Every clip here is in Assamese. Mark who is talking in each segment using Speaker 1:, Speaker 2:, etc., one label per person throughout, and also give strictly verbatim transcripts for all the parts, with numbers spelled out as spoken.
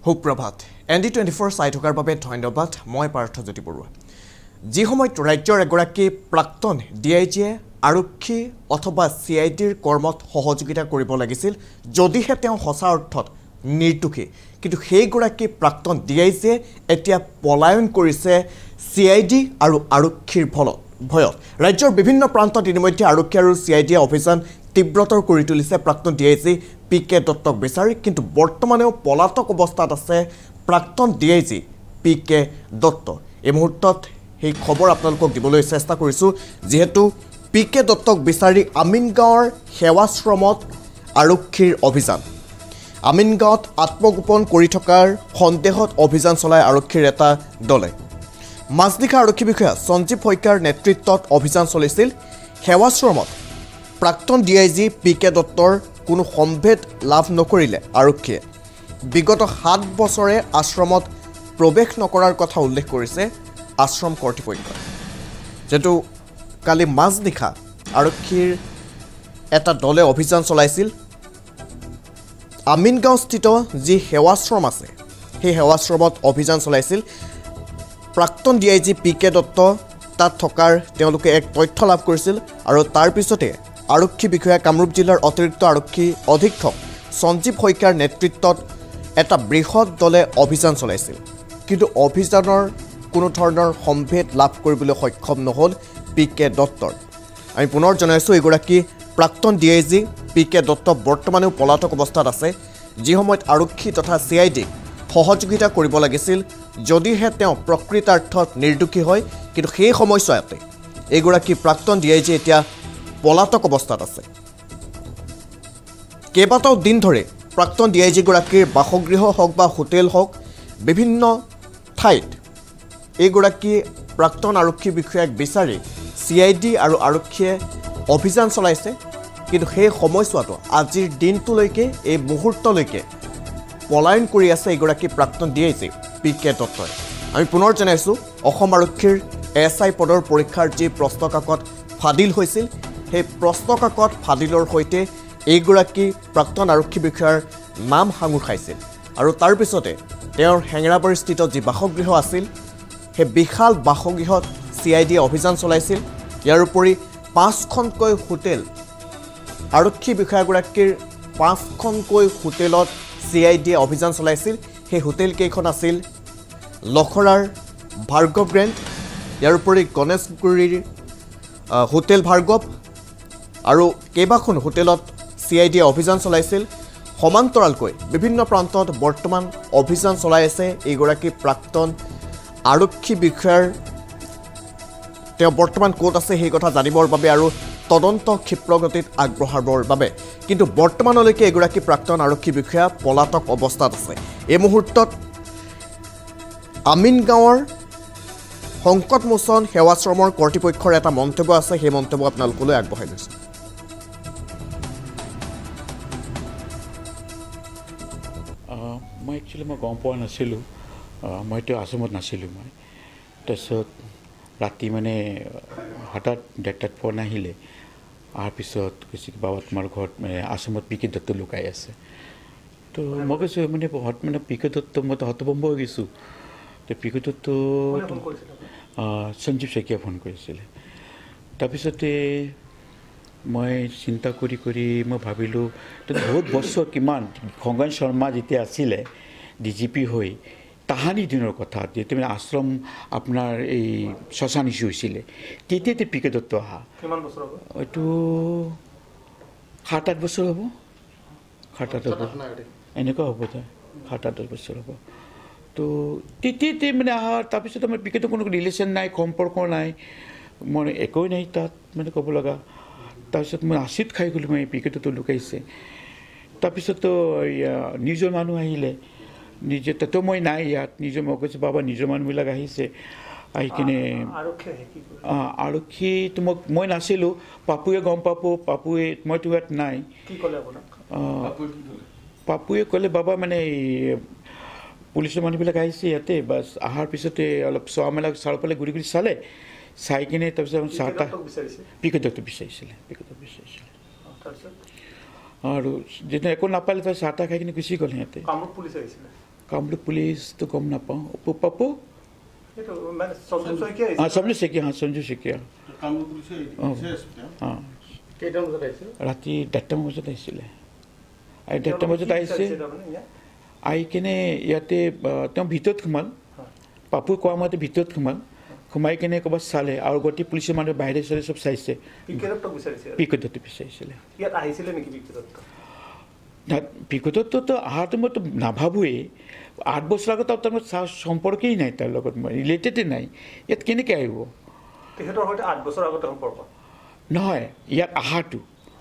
Speaker 1: সুপ্ৰভাত এন ডি টুৱেণ্টি ফ'ৰ চাই থকাৰ বাবে ধন্যবাদ মই পাৰ্থজ্যোতি বৰুৱা যি সময়ত ৰাজ্যৰ এগৰাকী প্ৰাক্তন ডি আই জিয়ে আৰক্ষী অথবা চি আই ডিৰ কৰ্মত সহযোগিতা কৰিব লাগিছিল যদিহে তেওঁ সঁচা অৰ্থত নিৰ্দোষী কিন্তু সেইগৰাকী প্ৰাক্তন ডি আই জিয়ে এতিয়া পলায়ন কৰিছে চি আই ডি আৰু আৰক্ষীৰ ফলত ভয়ত ৰাজ্যৰ বিভিন্ন প্ৰান্তত ইতিমধ্যে আৰক্ষী আৰু চি আই ডিয়ে অভিযান তীব্ৰতৰ কৰি তুলিছে প্ৰাক্তন D I G P K দত্তক বিচাৰি কিন্তু বৰ্তমানেও পলাতক অৱস্থাত আছে প্ৰাক্তন D I G P K Dutta এই মুহূৰ্তত সেই খবৰ আপোনালোকক দিবলৈ চেষ্টা কৰিছোঁ যেহেতু পি কে দত্তক বিচাৰি আমিনগাঁৱৰ সেৱাশ্ৰমত আৰক্ষীৰ অভিযান আমিনগাঁৱত আত্মগোপন কৰি থকাৰ সন্দেহত অভিযান চলাই আৰক্ষীৰ এটা দলে মাজনিশা আৰক্ষী বিষয়া সঞ্জীৱ শইকীয়াৰ নেতৃত্বত অভিযান চলিছিল সেৱাশ্ৰমত প্ৰাক্তন D I G P K দত্তৰ কোনো সম্ভেদ লাভ নকৰিলে আৰক্ষীয়ে বিগত সাত বছৰে আশ্ৰমত প্ৰৱেশ নকৰাৰ কথা উল্লেখ কৰিছে আশ্ৰম কৰ্তৃপক্ষই যেটো কালি মাজনিশা আৰক্ষীৰ এটা দলে অভিযান চলাইছিল আমিনগাঁওস্থিত যি সেৱাশ্ৰম আছে সেই সেৱাশ্ৰমত অভিযান চলাইছিল প্ৰাক্তন D I G P K Dutta তাত থকাৰ তেওঁলোকে এক তথ্য লাভ কৰিছিল আৰু তাৰ পিছতে আৰক্ষী বিষয়া কামৰূপ জিলাৰ অতিৰিক্ত আৰক্ষী অধীক্ষক সঞ্জীৱ শইকীয়াৰ নেতৃত্বত এটা বৃহৎ দলে অভিযান চলাইছিল কিন্তু অভিযানৰ কোনো ধৰণৰ সম্ভেদ লাভ কৰিবলৈ সক্ষম নহ'ল পি কে দত্তৰ আমি পুনৰ জনাইছোঁ এগৰাকী প্ৰাক্তন D I G P K Dutta বৰ্তমানেও পলাতক অৱস্থাত আছে যি সময়ত আৰক্ষী তথা চি আই ডিক সহযোগিতা কৰিব লাগিছিল যদিহে তেওঁ প্ৰকৃতাৰ্থত নিৰ্দোষী হয় কিন্তু সেই সময়ছোৱাতে এগৰাকী প্ৰাক্তন ডি আই জি এতিয়া পলাতক অৱস্থাত আছে কেইবাটাও দিন ধৰি প্ৰাক্তন ডি আই জিগৰাকীৰ বাসগৃহ হওক বা হোটেল হওক বিভিন্ন ঠাইত এইগৰাকী প্ৰাক্তন আৰক্ষী বিষয়াক বিচাৰি চি আই ডি আৰু আৰক্ষীয়ে অভিযান চলাইছে কিন্তু সেই সময়ছোৱাটো আজিৰ দিনটোলৈকে এই মুহূৰ্তলৈকে পলায়ন কৰি আছে এগৰাকী প্ৰাক্তন D I G P K দত্তই আমি পুনৰ জনাইছোঁ অসম আৰক্ষীৰ এছ আই পদৰ পৰীক্ষাৰ যি প্ৰশ্নকাকত ফাদিল হৈছিল সেই প্ৰশ্নকাকত ফাদিলৰ সৈতে এইগৰাকী প্ৰাক্তন আৰক্ষী বিষয়াৰ নাম সাঙুৰ খাইছিল আৰু তাৰ পিছতে তেওঁৰ হেঙেৰাবাৰীস্থিত যি বাসগৃহ আছিল সেই বিশাল বাসগৃহত চি আই ডিয়ে অভিযান চলাইছিল ইয়াৰ উপৰি পাঁচখনকৈ হোটেল আৰক্ষী বিষয়াগৰাকীৰ পাঁচখনকৈ হোটেলত চি আই ডিয়ে অভিযান চলাইছিল সেই হোটেলকেইখন আছিল লখৰাৰ ভাৰ্গৱ গ্ৰেণ্ড ইয়াৰ উপৰি গণেশগুৰিৰ হোটেল ভাৰ্গৱ আৰু কেইবাখন হোটেলত চি আই ডিয়ে অভিযান চলাইছিল সমান্তৰালকৈ বিভিন্ন প্ৰান্তত বৰ্তমান অভিযান চলাই আছে এইগৰাকী প্ৰাক্তন আৰক্ষী বিষয়াৰ তেওঁ বৰ্তমান ক'ত আছে সেই কথা জানিবৰ বাবে আৰু তদন্ত ক্ষিপ্ৰগতিত আগবঢ়াবৰ বাবে কিন্তু বৰ্তমানলৈকে এগৰাকী প্ৰাক্তন আৰক্ষী বিষয়া পলাতক অৱস্থাত আছে এই মুহূৰ্তত আমিনগাঁৱৰ সংকটমোচন সেৱাশ্ৰমৰ কৰ্তৃপক্ষৰ এটা মন্তব্য আছে সেই মন্তব্য আপোনালোকলৈ আগবঢ়াই লৈছোঁ
Speaker 2: মই একচুৱেলি মই গম পোৱা নাছিলোঁ মইতো আছামত নাছিলোঁ মই তাৰপিছত ৰাতি মানে হঠাৎ ডেটাত ফোন আহিলে অহাৰ পিছত কৈছে কি বাবা তোমাৰ ঘৰত মানে আছামত পি কে দত্ত লুকাই আছে তো মই কৈছোঁ মানে হঠাৎ মানে পি কে দত্ত মই হতভম্ব হৈ গৈছোঁ তো P K Dutta Sanjeev Saikia phone কৰিছিলে তাৰপিছতে মই চিন্তা কৰি কৰি মই ভাবিলোঁ বহুত বছৰ কিমান খগেন শৰ্মা যেতিয়া আছিলে ডি জি পি হৈ তাহানি দিনৰ কথা যেতিয়া মানে আশ্ৰম আপোনাৰ এই শ্মশান ইছ্যু হৈছিলে তেতিয়াতে পি কে দত্ত অহা এইটো সাত আঠ বছৰ হ'ব সাত আঠ হ'ব এনেকুৱা হ'ব দে সাত আঠ বছৰ হ'ব তো তেতিয়াতে মানে অহা তাৰপিছত আমাৰ পি কেতো কোনো ৰিলেশ্যন নাই সম্পৰ্ক নাই মই একোৱেই নাই তাত মানে ক'ব লগা তাৰপিছত মই আচিত খাই গ'লোঁ মই পি কেতো লুকাইছে তাৰপিছতো নিজৰ মানুহ আহিলে নিজে তাতো মই নাই ইয়াত নিজৰ মই কৈছোঁ বাবা নিজৰ মানুহবিলাক আহিছে আহি কিনে আৰক্ষীটো মোক মই নাছিলোঁ পাপুৱে গম পাব পাপুৱে মইতো ইয়াত নাই পাপুৱে ক'লে বাবা মানে পুলিচৰ মানুহবিলাক আহিছে ইয়াতে বাছ অহাৰ পিছতে অলপ চোৱা মেলা চাৰিওফালে ঘূৰি ঘূৰি চালে চাই কিনে তাৰপিছত চাহ তাহ পি কে দত্ত বিচাৰিছিলে পি কে দত্ত বিচাৰিছিলে আৰু যেতিয়া একো নাপালে তাৰ চাহ তাহ খাই কিনে গুচি গ'ল সিহঁতে কামৰূপ পুলিচটো গম নাপাওঁ পাপু অঁ সঞ্জু শইকীয়া অঁ সঞ্জু শইকীয়া অঁ ৰাতি ডেৰটামান বজাত আহিছিলে আৰু ডেৰটামান বজাত আহিছে আহি কিনে ইয়াতে তেওঁ ভিতৰত সোমাল পাপুই কোৱা মতে ভিতৰত সোমাল সোমাই কিনে ক'ৰবাত চালে আৰু গোটেই পুলিচৰ মানুহ বাহিৰে চালে চব চাইছে পিকটতো বিচাৰিছিলে পিকটতো অহাটো মইতো নাভাবোৱেই আঠ বছৰ আগত তাৰ সম্পৰ্কেই নাই তাৰ লগত মই ৰিলেটেডেই নাই ইয়াত কেনেকৈ আহিব নহয় ইয়াত অহাটো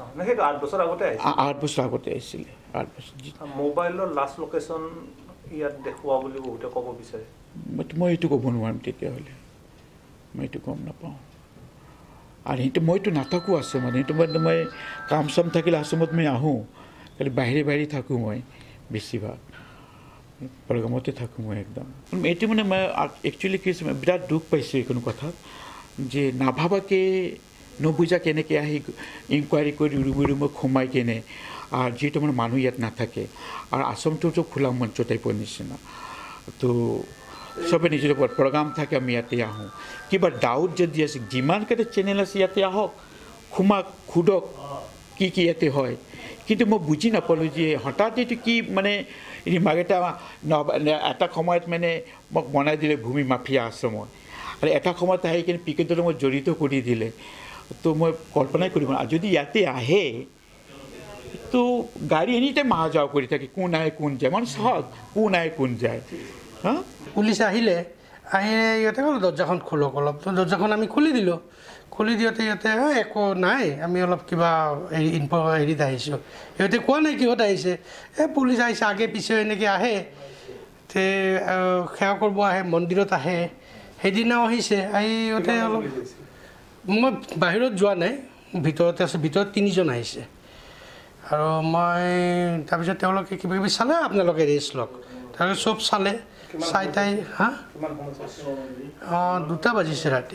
Speaker 2: আঠ বছৰ আগতে আহিছিলে আঠ বছৰ
Speaker 3: মোবাইলৰ লাষ্ট লোকেশ্যন ইয়াত দেখুওৱা বুলি বহুতে ক'ব বিচাৰে
Speaker 2: মই এইটো ক'ব নোৱাৰিম তেতিয়াহ'লে মই এইটো গম নাপাওঁ আৰু সেইটো মইতো নাথাকোঁ আছে মানে সেইটো মানে মই কাম চাম থাকিলে আসামত মই আহোঁ খালি বাহিৰে বাহিৰে থাকোঁ মই বেছিভাগ প্ৰগ্ৰামতে থাকোঁ মই একদম এইটো মানে মই একচুৱেলি কি হৈছে মই বিৰাট দুখ পাইছোঁ এইকোনো কথাত যে নাভাবাকৈ নুবুজা কেনেকৈ আহি ইনকুৱাৰী কৰি ৰুমে ৰুমে সোমাই কেনে আৰু যিহেতু মানে মানুহ ইয়াত নাথাকে আৰু আসামটোতো খোলা মঞ্চ টাইপৰ নিচিনা তো চবে নিজৰ প্ৰগ্ৰাম থাকে আমি ইয়াতে আহোঁ কিবা ডাউট যদি আছে যিমানকেইটা চেনেল আছে ইয়াতে আহক সোমাক সোধক কি কি ইয়াতে হয় কিন্তু মই বুজি নাপালোঁ যে হঠাৎ এইটো কি মানে ৰিমাকেইটা এটা সময়ত মানে মোক বনাই দিলে ভূমি মাফিয়া আশ্ৰমত আৰু এটা সময়ত আহি কিনে পিকেটত মই জড়িত কৰি দিলে তো মই কল্পনাই কৰিব আৰু যদি ইয়াতে আহে তো গাড়ী এনি টাইম অহা যোৱা কৰি থাকে কোন আহে কোন যায় মানে চাওক কোন আহে কোন যায় হা
Speaker 4: পুলিচ আহিলে আহি ইহঁতে ক'লোঁ দৰ্জাখন খোলক অলপ দৰ্জাখন আমি খুলি দিলোঁ খুলি দিওঁতে ইহঁতে একো নাই আমি অলপ কিবা হেৰি ইনফ হেৰিত আহিছোঁ সিহঁতে কোৱা নাই কিহত আহিছে এই পুলিচ আহিছে আগে পিছে এনেকৈ আহে তে সেৱা কৰিব আহে মন্দিৰত আহে সেইদিনাও আহিছে আহি ইহঁতে অলপ মই বাহিৰত যোৱা নাই ভিতৰতে আছে ভিতৰত তিনিজন আহিছে আৰু মই তাৰপিছত তেওঁলোকে কিবা কিবি চালে আপোনালোকে ৰেষ্ট লওক তাৰপিছত চব চালে চাই তাই হা অঁ দুটা বাজিছে ৰাতি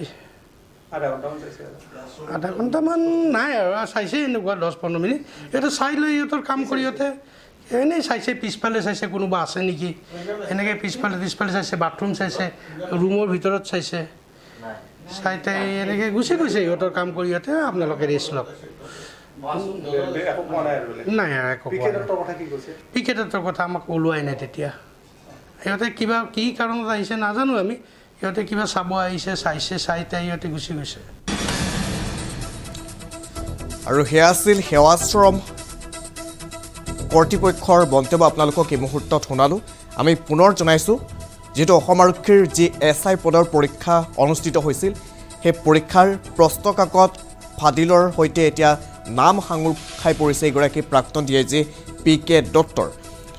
Speaker 4: আধা ঘণ্টামান নাই আৰু চাইছে এনেকুৱা দহ পোন্ধৰ মিনিট সিহঁতে চাই লৈ সিহঁতৰ কাম কৰি সিহঁতে এনেই চাইছে পিছফালে চাইছে কোনোবা আছে নেকি এনেকৈ পিছফালে পিছফালে চাইছে বাথৰুম চাইছে ৰুমৰ ভিতৰত চাইছে চাই তাই এনেকৈ গুচি গৈছে সিহঁতৰ কাম কৰি সিহঁতে আপোনালোকে ৰেষ্ট লওক নাই একো পিকেটৰ কথা আমাক ওলোৱাই নাই তেতিয়া সিহঁতে কিবা কি কাৰণত আহিছে নাজানো আমি সিহঁতে কিবা চাব আহিছে চাইছে চাই তাই সিহঁতে গুচি গৈছে
Speaker 1: আৰু সেয়া আছিল সেৱাশ্ৰম কৰ্তৃপক্ষৰ মন্তব্য আপোনালোকক এই মুহূৰ্তত শুনালোঁ আমি পুনৰ জনাইছোঁ যিহেতু অসম আৰক্ষীৰ যি এছ আই পদৰ পৰীক্ষা অনুষ্ঠিত হৈছিল সেই পৰীক্ষাৰ প্ৰশ্নকাকত ফাদিলৰ সৈতে এতিয়া নাম সাঙুৰ খাই পৰিছে এগৰাকী প্ৰাক্তন D I G P K দত্তৰ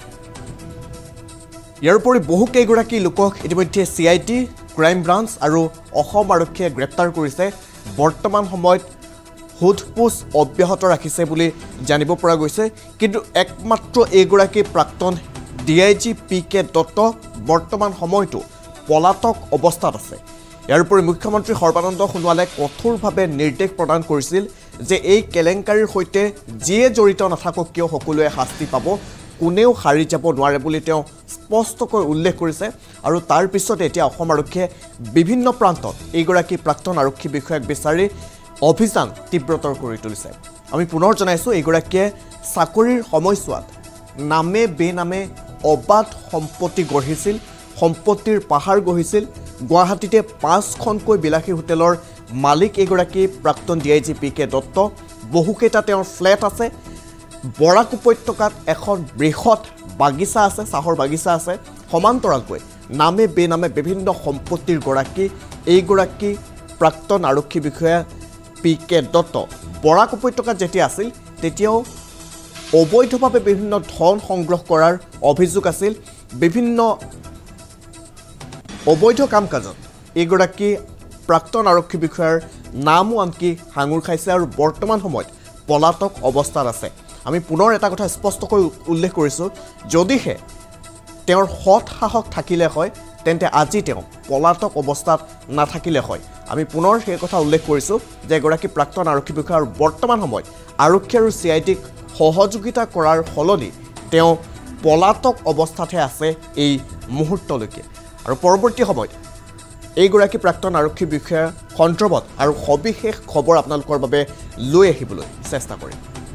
Speaker 1: ইয়াৰ উপৰি বহু কেইগৰাকী লোকক ইতিমধ্যে C I T crime branch আৰু অসম আৰক্ষীয়ে গ্ৰেপ্তাৰ কৰিছে বৰ্তমান সময়ত সোধপোছ অব্যাহত ৰাখিছে বুলি জানিব পৰা গৈছে কিন্তু একমাত্ৰ এইগৰাকী প্ৰাক্তন D I G P K Dutta বৰ্তমান সময়তো পলাতক অৱস্থাত আছে ইয়াৰ উপৰি মুখ্যমন্ত্ৰী সৰ্বানন্দ সোণোৱালে কঠোৰভাৱে নিৰ্দেশ প্ৰদান কৰিছিল যে এই কেলেংকাৰীৰ সৈতে যিয়ে জড়িত নাথাকক কিয় সকলোৱে শাস্তি পাব কোনেও হাৰি যাব নোৱাৰে বুলি তেওঁ স্পষ্টকৈ উল্লেখ কৰিছে আৰু তাৰ পিছত এতিয়া অসম আৰক্ষীয়ে বিভিন্ন প্ৰান্তত এইগৰাকী প্ৰাক্তন আৰক্ষী বিষয়াক বিচাৰি অভিযান তীব্ৰতৰ কৰি তুলিছে আমি পুনৰ জনাইছোঁ এইগৰাকীয়ে চাকৰিৰ সময়ছোৱাত নামে বেনামে অবাধ সম্পত্তি গঢ়িছিল সম্পত্তিৰ পাহাৰ গঢ়িছিল গুৱাহাটীতে পাঁচখনকৈ বিলাসী হোটেলৰ মালিক এইগৰাকী প্ৰাক্তন D I G P K Dutta বহুকেইটা তেওঁৰ ফ্লেট আছে বৰাক উপত্যকাত এখন বৃহৎ বাগিচা আছে চাহৰ বাগিচা আছে সমান্তৰালকৈ নামে বেনামে বিভিন্ন সম্পত্তিৰ গৰাকী এইগৰাকী প্ৰাক্তন আৰক্ষী বিষয়া পি কে দত্ত বৰাক উপত্যকাত যেতিয়া আছিল তেতিয়াও অবৈধভাৱে বিভিন্ন ধন সংগ্ৰহ কৰাৰ অভিযোগ আছিল বিভিন্ন অবৈধ কাম কাজত এইগৰাকী প্ৰাক্তন আৰক্ষী বিষয়াৰ নামো আনকি সাঙুৰ খাইছে আৰু বৰ্তমান সময়ত পলাতক অৱস্থাত আছে আমি পুনৰ এটা কথা স্পষ্টকৈ উল্লেখ কৰিছোঁ যদিহে তেওঁৰ সৎ সাহস থাকিলে হয় তেন্তে আজি তেওঁ পলাতক অৱস্থাত নাথাকিলে হয় আমি পুনৰ সেই কথা উল্লেখ কৰিছোঁ যে এগৰাকী প্ৰাক্তন আৰক্ষী বিষয়া আৰু বৰ্তমান সময়ত আৰক্ষী আৰু চি আই টিক সহযোগিতা কৰাৰ সলনি তেওঁ পলাতক অৱস্থাতহে আছে এই মুহূৰ্তলৈকে আৰু পৰৱৰ্তী সময়ত এইগৰাকী প্ৰাক্তন আৰক্ষী বিষয়াৰ সন্দৰ্ভত আৰু সবিশেষ খবৰ আপোনালোকৰ বাবে লৈ আহিবলৈ চেষ্টা কৰিম।